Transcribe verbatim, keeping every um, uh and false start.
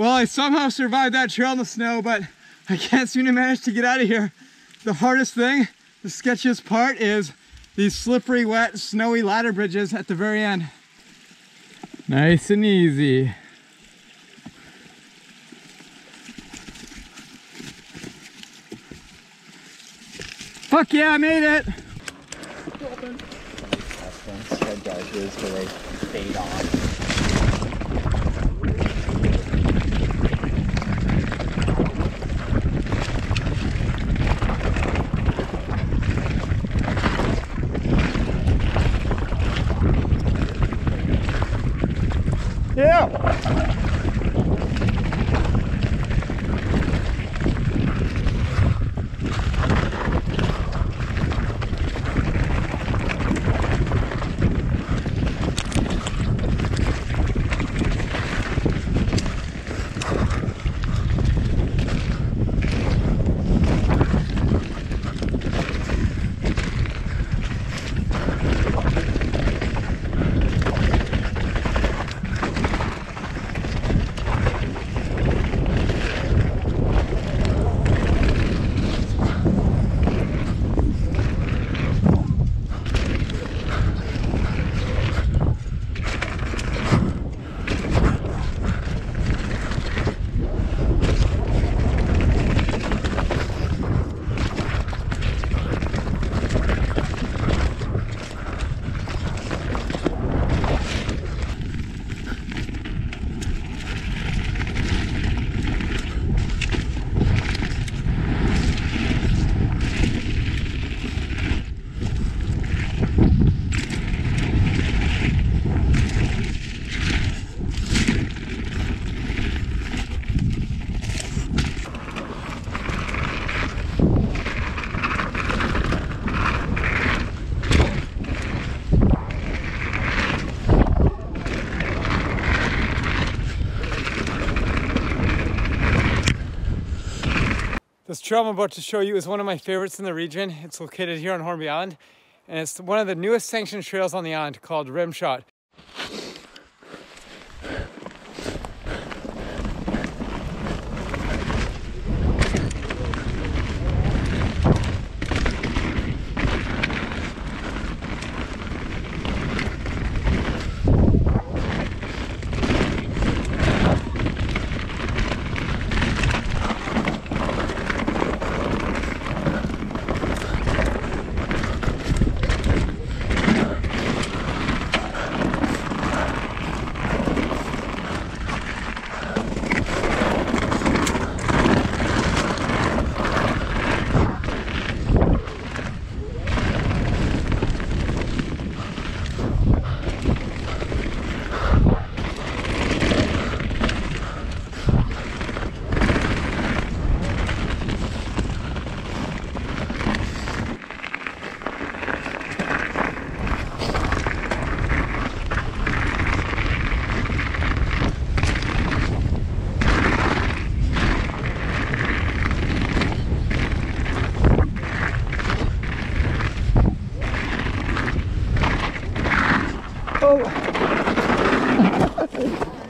Well, I somehow survived that trail in the snow, but I can't seem to manage to get out of here. The hardest thing, the sketchiest part, is these slippery, wet, snowy ladder bridges at the very end. Nice and easy. Fuck yeah, I made it! Head dodges where they fade off. Yeah! This trail I'm about to show you is one of my favorites in the region. It's located here on Hornby Island, and it's one of the newest sanctioned trails on the island called Rimshot. Oh!